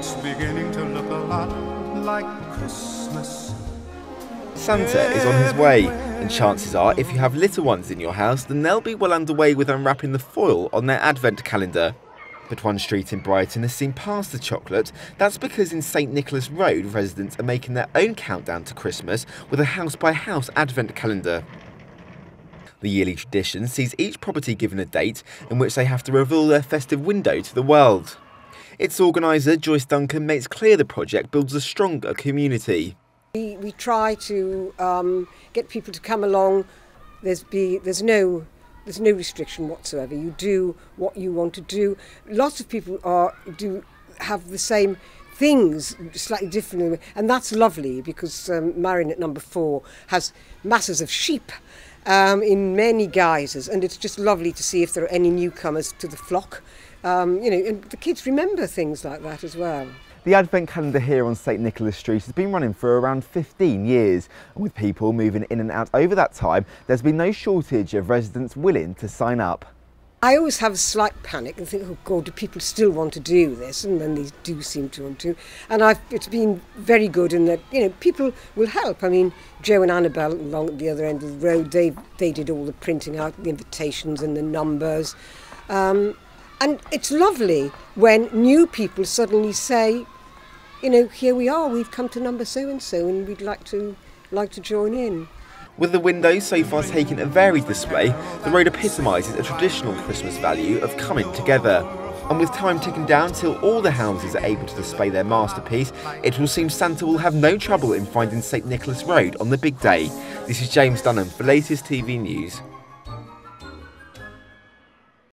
It's beginning to look a lot like Christmas. Santa is on his way, and chances are if you have little ones in your house, then they'll be well underway with unwrapping the foil on their advent calendar. But one street in Brighton has seen past the chocolate. That's because in St Nicholas Road, residents are making their own countdown to Christmas with a house-by-house advent calendar. The yearly tradition sees each property given a date in which they have to reveal their festive window to the world. Its organiser, James Dunham, makes clear the project builds a stronger community. We try to get people to come along. There's no restriction whatsoever. You do what you want to do. Lots of people do have the same things slightly differently, and that's lovely because Marion at number 4 has masses of sheep in many guises, and it's just lovely to see if there are any newcomers to the flock. And the kids remember things like that as well. The advent calendar here on St Nicholas Street has been running for around 15 years, and with people moving in and out over that time, there's been no shortage of residents willing to sign up. I always have a slight panic and think, oh God, do people still want to do this? And then they do seem to want to. And it's been very good in that, people will help. I mean, Joe and Annabelle along at the other end of the road, they did all the printing out, the invitations and the numbers. And it's lovely when new people suddenly say, here we are, we've come to number so-and-so and we'd like to join in. With the windows so far taking a varied display, the road epitomises a traditional Christmas value of coming together. And with time ticking down till all the houses are able to display their masterpiece, it will seem Santa will have no trouble in finding St Nicholas Road on the big day. This is James Dunham for latest TV News.